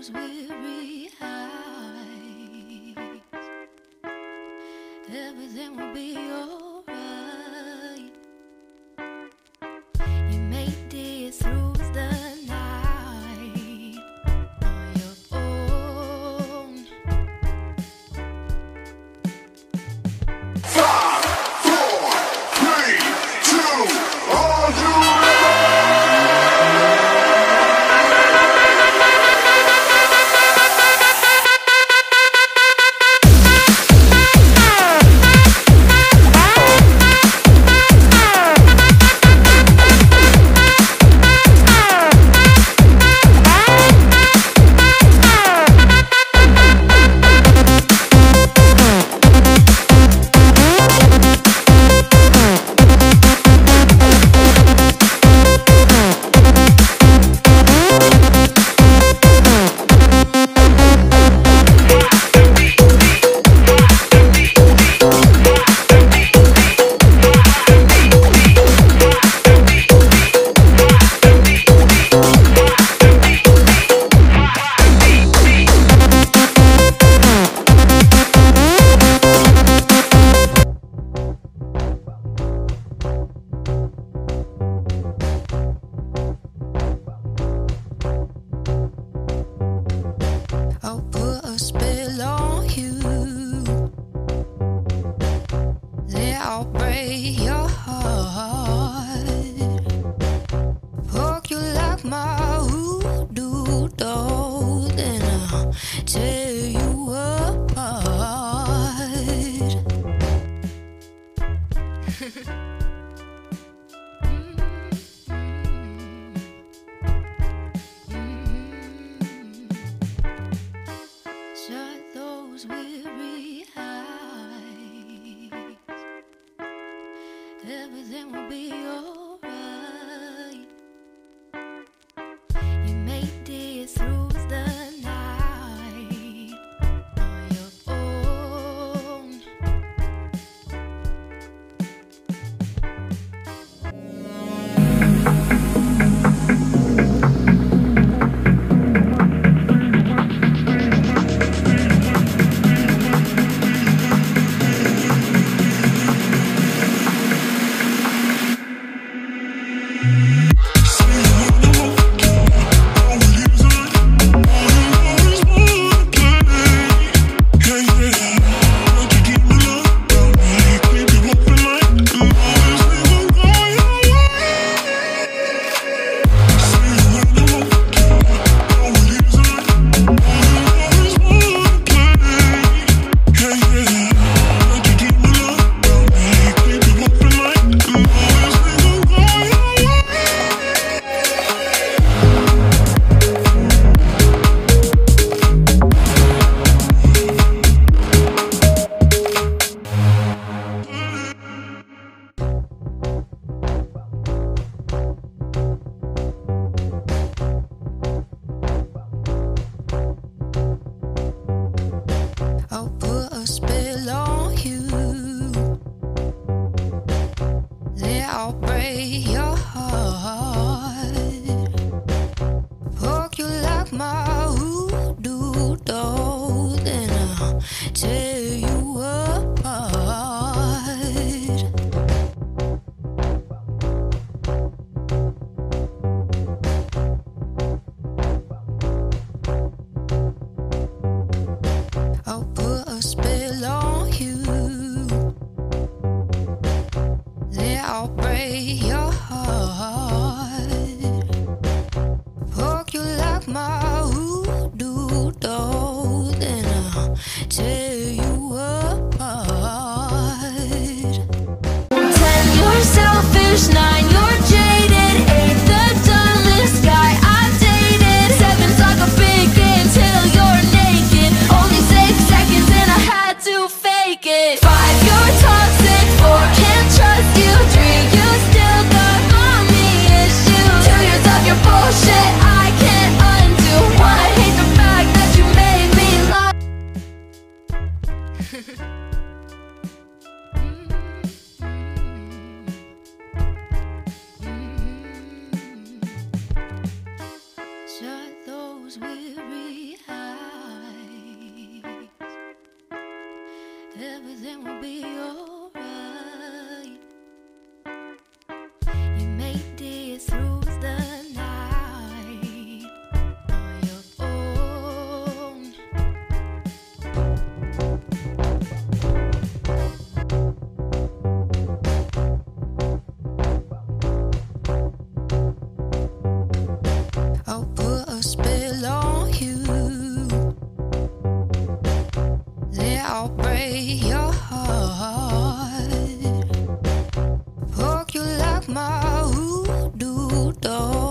those weary eyes, everything will be alright. You made it through the night on your own. 5, 4, 3, 2, are you ready? I'll put a spell on you, then I'll break your heart, poke you like my hoodoo doll, then I'll tear you apart. Shut those weary eyes, everything will be alright. You made it through the night on your own. everything will be alright. You made it through the night on your own. I'll put a spell on you, then I'll break your heart, poke you like my voodoo doll.